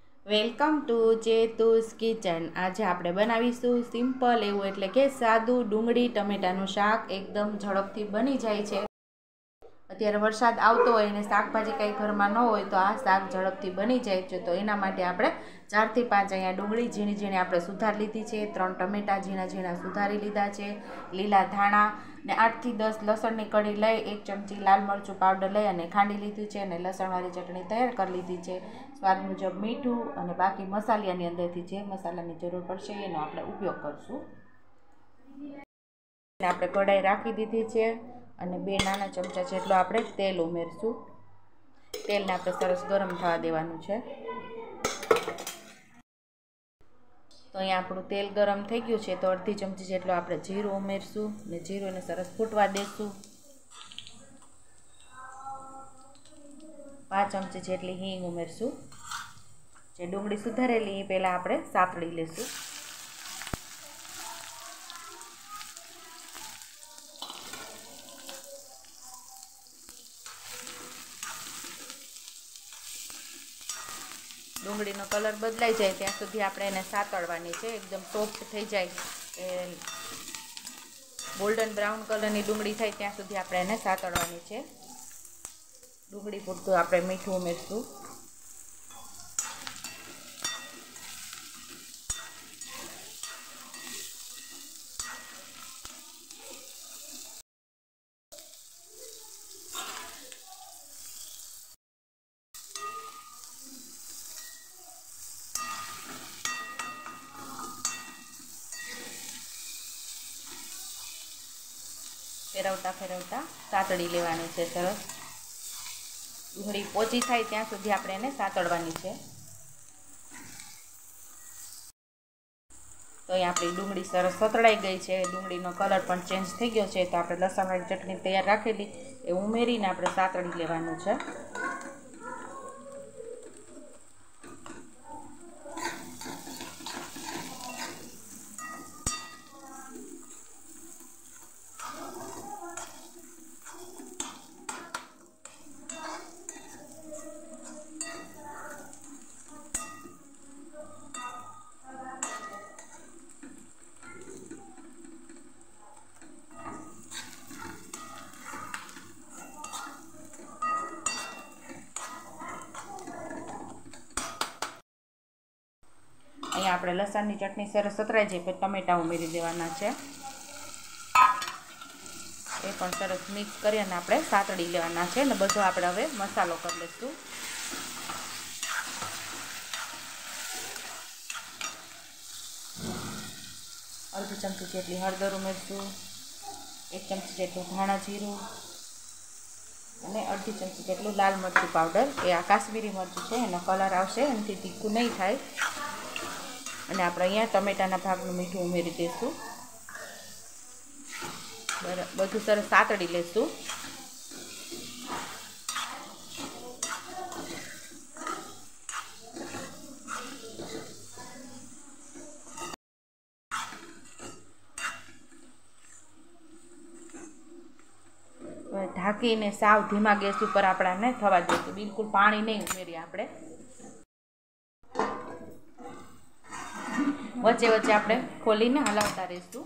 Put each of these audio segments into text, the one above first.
Welcome to જેતુસ kitchen. આજે આપણે બનાવીશું સિમ્પલ એવું એટલે કે સાદું ડુંગળી ટમેટાનું શાક। એકદમ ઝડપથી બની જાય છે। અત્યારે વરસાદ આવતો હોય અને શાકભાજી કંઈ ઘરમાં ન હોય તો આ શાક ઝડપથી બની જાય છે। તો એના માટે આપણે 4 થી 5 અહીંયા ડુંગળી ઝીણી ઝીણી આપણે સુધારી લીધી છે, 3 ટમેટા ઝીણા ઝીણા સુધારી લીધા છે, લીલા ધાણા ને 8 થી 10 લસણની કળી લઈ 1 ચમચી લાલ મરચું પાવડર લઈ અને ખાંડી લીધું છે અને લસણવાળી ચટણી તૈયાર કરી લીધી છે। સ્વાદ મુજબ મીઠું અને બાકી મસાલાની અંદરથી જે મસાલાની જરૂર પડશે એનો આપણે ઉપયોગ કરશું। આપણે કઢાઈ રાખી દીધી છે અને 2 નાના ચમચા જેટલું આપણે તેલ ઉમેરશું। તેલને આપણે સરસ ગરમ થવા દેવાનું છે। તો અહીંયા આપણું તેલ ગરમ થઈ ગયું છે તો અડધી ચમચી જેટલું આપણે જીરું ઉમેરશું અને જીરુંને સરસ ફૂટવા દેશું। 5 ચમચી જેટલી હિંગ ઉમેરશું। જે ડુંગળી સુધારેલી એ પહેલાં આપણે સાતળી લેશું। ડુંગળીનો કલર બદલાઈ જાય ત્યાં સુધી આપણે એને સાતળવાની છે। એકદમ સોફ્ટ થઈ જાય ગોલ્ડન બ્રાઉન કલરની ડુંગળી થાય ત્યાં સુધી આપણે એને સાતળવાની છે। ડુંગળી પૂરતું આપણે મીઠું ઉમેરશું। ફેરવતા ફેરવતા સાતળી લેવાની છે સરસ। ડુંગળી પોચી થાય ત્યાં સુધી આપણે એને સાતળવાની છે। તો અહીં આપણી ડુંગળી સરસ સતળાઈ ગઈ છે, ડુંગળીનો કલર પણ ચેન્જ થઈ ગયો છે। તો આપણે લસણવાળી ચટણી તૈયાર રાખેલી એ ઉમેરીને આપણે સાતળી લેવાનું છે। અહીંયા આપણે લસણની ચટણી સરસ સતરાઈ જાય પછી ટમેટાં ઉમેરી દેવાના છે। એ પણ સરસ મિક્સ કરી અને આપણે સાતળી લેવાના છે અને બધો આપણે હવે મસાલો કરી લઈશું। અડધી ચમચી જેટલી હળદર ઉમેરશું, 1 ચમચી જેટલું ધાણા જીરું અને અડધી ચમચી જેટલું લાલ મરચું પાવડર। એ આ કાશ્મીરી મરચું છે, એનો કલર આવશે, એનાથી તીખું નહીં થાય। અને આપણે અહીંયા ટમેટાના ભાગનું મીઠું ઉમેરી દઈશું। બધું સરસ સાતળી લઈશું। ઢાંકીને સાવ ધીમા ગેસ ઉપર આપણાને થવા દઈશું, બિલકુલ પાણી નહીં ઉમેરીએ આપણે। વચ્ચે વચ્ચે આપણે ખોલીને હલાવતા રહીશું।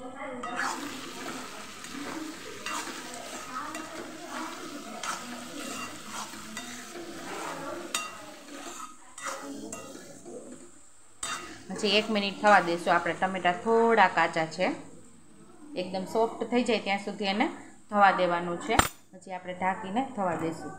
પછી 1 મિનિટ થવા દઈશું। આપણે ટમેટા થોડા કાચા છે, એકદમ સોફ્ટ થઈ જાય ત્યાં સુધી એને થવા દેવાનું છે। પછી આપણે ઢાંકીને થવા દઈશું।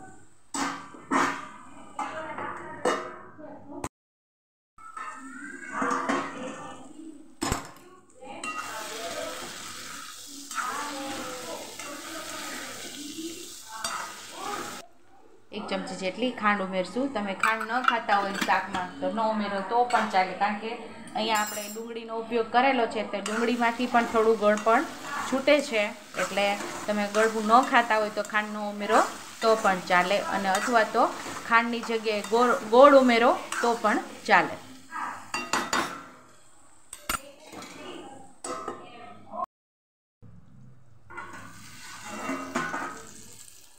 એક ચમચી જેટલી ખાંડ ઉમેરશું। તમે ખાંડ ન ખાતા હોય શાકમાં તો ન ઉમેરો તો પણ ચાલે, કારણ કે અહીંયા આપણે ડુંગળીનો ઉપયોગ કરેલો છે તો ડુંગળીમાંથી પણ થોડું ગળપણ છૂટે છે, એટલે તમે ગળવું ન ખાતા હોય તો ખાંડ ન ઉમેરો તો પણ ચાલે, અને અથવા તો ખાંડની જગ્યાએ ગોળ ઉમેરો તો પણ ચાલે।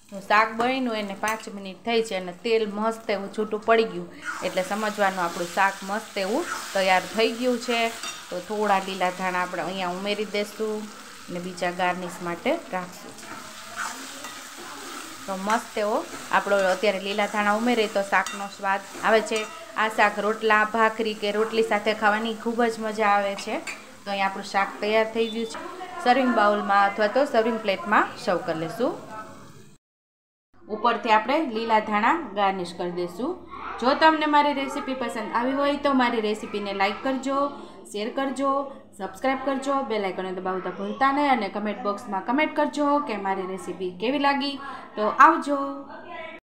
શાક બન્યું એને 5 મિનિટ થઈ છે અને તેલ મસ્ત એવું છૂટું પડી ગયું એટલે સમજવાનું આપણું શાક મસ્ત એવું તૈયાર થઈ ગયું છે. તો થોડા લીલા ધાણા આપણે અહીંયા ઉમેરી દઈશું અને બીજા ગાર્નિશ માટે રાખશું. તો મસ્ત એવો આપણો અત્યારે લીલા ધાણા ઉમેરીએ તો શાકનો સ્વાદ આવે છે. આ શાક રોટલા ભાખરી કે રોટલી સાથે ખાવાની ખૂબ જ મજા આવે છે. તો અહીંયા આપણું શાક તૈયાર થઈ ગયું છે. સર્વિંગ બાઉલમાં અથવા તો સર્વિંગ પ્લેટમાં સર્વ કરી લઈશું. ઉપરથી આપણે લીલા ધાણા ગાર્નિશ કરી દઈશું. જો તમને મારી રેસીપી પસંદ આવી હોય તો મારી રેસીપીને લાઇક કરજો, શેર કરજો, સબસ્ક્રાઈબ કરજો, બેલ આઇકન દબાવતા ભૂલતા નહીં અને કમેન્ટ બોક્સમાં કમેન્ટ કરજો કે મારી રેસીપી કેવી લાગી. તો આવજો.